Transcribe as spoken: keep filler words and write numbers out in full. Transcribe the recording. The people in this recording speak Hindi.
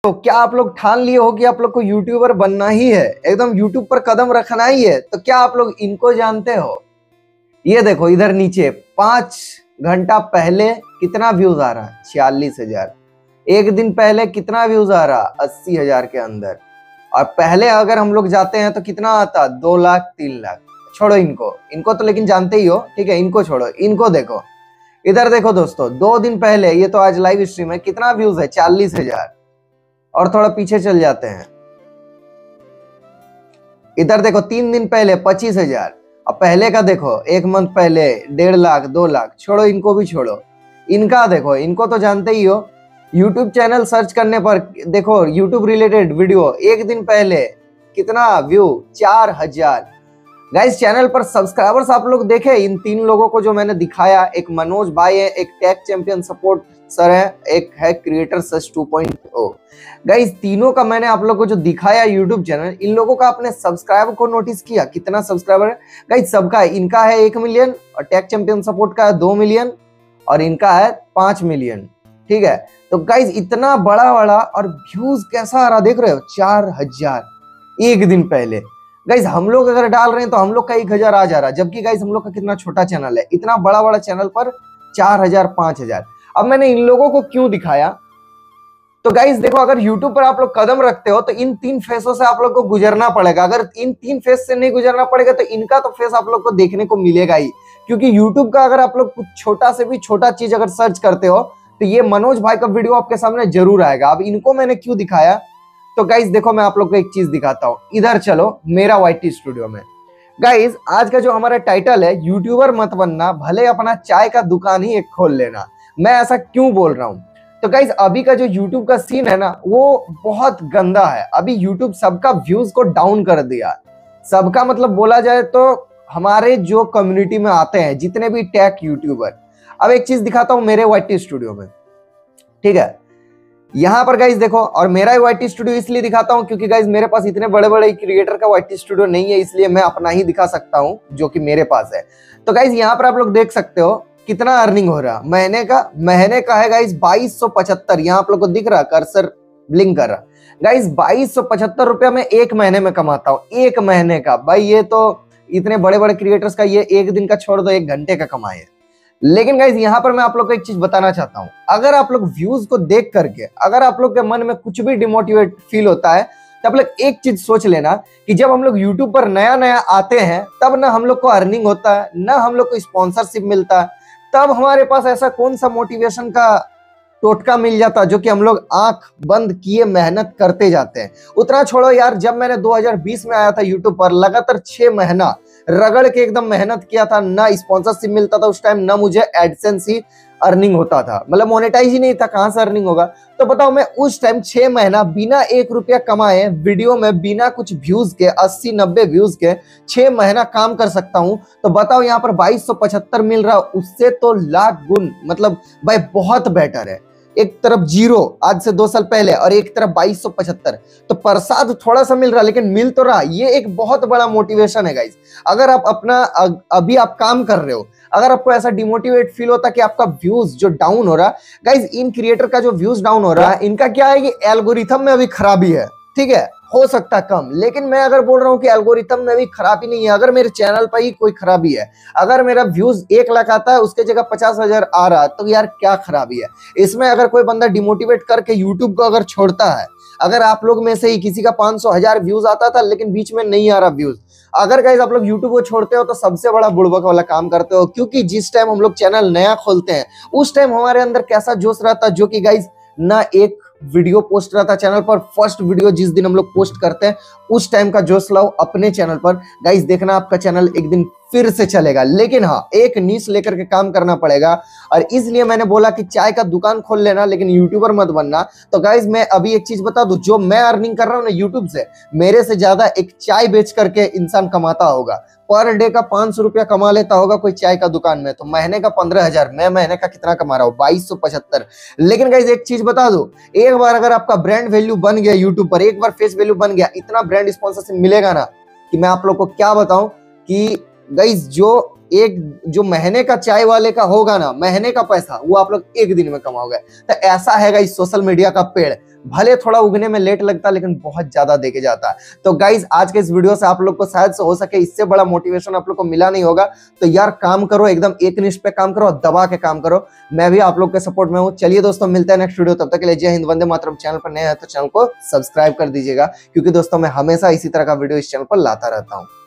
तो क्या आप लोग ठान लिए हो कि आप लोग को यूट्यूबर बनना ही है, एकदम यूट्यूब पर कदम रखना ही है? तो क्या आप लोग इनको जानते हो? ये देखो इधर नीचे पांच घंटा पहले कितना व्यूज आ रहा? छियालीस हजार। एक दिन पहले कितना व्यूज आ रहा? अस्सी हजार के अंदर। और पहले अगर हम लोग जाते हैं तो कितना आता? दो लाख तीन लाख। छोड़ो इनको, इनको तो लेकिन जानते ही हो, ठीक है, इनको छोड़ो। इनको देखो, इधर देखो दोस्तों, दो दिन पहले, ये तो आज लाइव स्ट्रीम है, कितना व्यूज है? चालीस हजार। और थोड़ा पीछे चल जाते हैं, इधर देखो तीन दिन पहले पच्चीस हजार। अब पहले का देखो, एक मंथ पहले डेढ़ लाख दो लाख। छोड़ो इनको भी छोड़ो, इनका देखो, इनको तो जानते ही हो। यूट्यूब चैनल सर्च करने पर देखो यूट्यूब रिलेटेड वीडियो, एक दिन पहले कितना व्यू? चार हजार। गाइस चैनल पर सब्सक्राइबर्स आप लोग देखे इन तीन लोगों को जो मैंने दिखाया, एक मनोज भाई है, एक टेक चैंपियन सपोर्ट सर है, एक है क्रिएटर सच टू पॉइंट ओ। गाइस तीनों का मैंने आप लोग को जो दिखाया यूट्यूब चैनल, इन लोगों का आपने सब्सक्राइबर को नोटिस किया? कितना सब्सक्राइबर है गाइस सबका? इनका है एक मिलियन और टेक चैंपियन सपोर्ट का है दो मिलियन और इनका है पांच मिलियन। ठीक है, तो गाइस इतना बड़ा बड़ा, और व्यूज कैसा आ रहा देख रहे हो? चार हजार एक दिन पहले। गाइस हम लोग अगर डाल रहे हैं तो हम लोग का एक हजार आ जा रहा है, जबकि गाइस हम लोग का कितना छोटा चैनल है, इतना बड़ा बड़ा चैनल पर चार हजार पांच हजार। अब मैंने इन लोगों को क्यों दिखाया? तो गाइस देखो, अगर यूट्यूब पर आप लोग कदम रखते हो तो इन तीन फेसों से आप लोग को गुजरना पड़ेगा। अगर इन तीन फेस से नहीं गुजरना पड़ेगा तो इनका तो फेस आप लोग को देखने को मिलेगा ही, क्योंकि यूट्यूब का अगर आप लोग कुछ छोटा से भी छोटा चीज अगर सर्च करते हो तो ये मनोज भाई का वीडियो आपके सामने जरूर आएगा। अब इनको मैंने क्यों दिखाया? तो गाइस देखो, मैं आप लोग को एक चीज दिखाता हूं। इधर चलो मेरा वाईटी स्टूडियो में। गाइस आज का जो हमारा टाइटल है, यूट्यूबर मत बनना, भले अपना चाय का दुकान ही एक खोल लेना। मैं ऐसा क्यों बोल रहा हूं? तो गाइस अभी का जो यूट्यूब का सीन है ना, वो बहुत गंदा है। अभी यूट्यूब सबका व्यूज को डाउन कर दिया। सबका मतलब बोला जाए तो हमारे जो कम्युनिटी में आते हैं जितने भी टेक यूट्यूबर। अब एक चीज दिखाता हूं मेरे वाईटी स्टूडियो में, ठीक है। यहां पर गाइस देखो, और मेरा वाईटी स्टूडियो इसलिए दिखाता हूं क्योंकि गाइस मेरे पास इतने बड़े बड़े क्रिएटर का वाईटी स्टूडियो नहीं है, इसलिए मैं अपना ही दिखा सकता हूं जो कि मेरे पास है। तो गाइस यहां पर आप लोग देख सकते हो कितना अर्निंग हो रहा महीने का। महीने का है गाइस बाईस सौ पचहत्तर। यहाँ आप लोग को दिख रहा, कर्सर ब्लिंक कर रहा। गाइस बाईस सौ पचहत्तर रुपया में एक महीने में कमाता हूँ, एक महीने का। भाई ये तो इतने बड़े बड़े क्रिएटर्स का ये एक दिन का छोड़ दो, एक घंटे का कमाए। लेकिन गाइस यहाँ पर मैं आप लोग को एक चीज बताना चाहता हूँ, अगर आप लोग व्यूज को देख करके अगर आप लोग के मन में कुछ भी डिमोटिवेट फील होता है तो आप लोग एक चीज सोच लेना कि जब हम लोग यूट्यूब पर नया नया आते हैं तब ना हम लोग को अर्निंग होता है, ना हम लोग को स्पॉन्सरशिप मिलता है। तब हमारे पास ऐसा कौन सा मोटिवेशन का टोटका मिल जाता जो कि हम लोग आंख बंद किए मेहनत करते जाते हैं। उतना छोड़ो यार, जब मैंने दो हज़ार बीस में आया था यूट्यूब पर, लगातार छह महीना रगड़ के एकदम मेहनत किया था, ना स्पॉन्सरशिप मिलता था उस टाइम, ना मुझे एडसेंस ही अर्निंग होता था, मतलब मोनेटाइज ही नहीं था, कहां से अर्निंग होगा। तो बताओ मैं उस टाइम छह महीना बिना एक रुपया कमाए वीडियो में, बिना कुछ व्यूज के, अस्सी नब्बे व्यूज के छह महीना काम कर सकता हूं। तो बताओ यहाँ पर बाईस सौ पचहत्तर मिल रहा, उससे तो लाख गुण, मतलब भाई बहुत बेटर है। एक तरफ जीरो आज से दो साल पहले और एक तरफ बाईस सौ पचहत्तर, तो प्रसाद थोड़ा सा मिल रहा लेकिन मिल तो रहा। ये एक बहुत बड़ा मोटिवेशन है गाइस। अगर आप अपना अभी आप काम कर रहे हो, अगर आपको ऐसा डिमोटिवेट फील होता कि आपका व्यूज जो डाउन हो रहा, गाइस इन क्रिएटर का जो व्यूज डाउन हो रहा है, इनका क्या है कि एल्गोरिथम में अभी खराबी है, ठीक है, हो सकता कम। लेकिन मैं अगर बोल रहा हूं कि एल्गोरिथम में भी खराबी नहीं है, अगर मेरे चैनल पर ही कोई खराबी है, अगर मेरा व्यूज एक लाख आता है उसके जगह पचास हजार आ रहा है, तो यार क्या खराबी है इसमें? अगर कोई बंदा डिमोटिवेट करके यूट्यूब को अगर छोड़ता है, अगर आप लोग में से ही किसी का पांच सौ हजार व्यूज आता था लेकिन बीच में नहीं आ रहा व्यूज, अगर गाइस आप लोग यूट्यूब को छोड़ते हो तो सबसे बड़ा बुड़बक वाला काम करते हो। क्योंकि जिस टाइम हम लोग चैनल नया खोलते हैं उस टाइम हमारे अंदर कैसा जोश रहता, जो कि गाइस ना एक वीडियो पोस्ट रहता चैनल पर, फर्स्ट वीडियो जिस दिन हम लोग पोस्ट करते हैं उस टाइम का जोश लाओ अपने चैनल पर। गाइस देखना आपका चैनल एक दिन फिर से चलेगा। लेकिन हाँ, एक नीश लेकर के काम करना पड़ेगा, और इसलिए मैंने बोला कि चाय का दुकान खोल लेना लेकिन यूट्यूबर मत बनना। तो गाइस मैं अभी एक चीज बता दूं, जो मैं अर्निंग कर रहा हूं ना यूट्यूब से, मेरे से ज्यादा एक चाय बेच करके इंसान कमाता होगा। पर डे का पांच सौ रुपया कमा लेता होगा कोई चाय का दुकान में, तो महीने का पंद्रह हजार, मैं महीने का कितना कमा रहा हूँ? बाईस सौ पचहत्तर। लेकिन गाइस एक चीज बता दो, एक बार अगर आपका ब्रांड वैल्यू बन गया यूट्यूब पर, एक बार फेस वैल्यू बन गया, इतना ब्रांड स्पॉन्सरशिप मिलेगा ना कि मैं आप लोग को क्या बताऊं कि गाइस जो एक जो महीने का चाय वाले का होगा ना, महीने का पैसा वो आप लोग एक दिन में कमाओगे। तो ऐसा है गाइस सोशल मीडिया का पेड़, भले थोड़ा उगने में लेट लगता है लेकिन बहुत ज्यादा देके जाता है। तो गाइस आज के इस वीडियो से आप लोग को शायद से हो सके इससे बड़ा मोटिवेशन आप लोग को मिला नहीं होगा। तो यार काम करो, एकदम एक निष्ठ पे काम करो और दबा के काम करो। मैं भी आप लोग के सपोर्ट में हूँ। चलिए दोस्तों मिलते हैं नेक्स्ट वीडियो, तब तक के लिए जय हिंद, वंदे मातरम। चैनल पर नए हैं तो चैनल को सब्सक्राइब कर दीजिएगा, क्योंकि दोस्तों मैं हमेशा इसी तरह का वीडियो इस चैनल पर लाता रहता हूँ।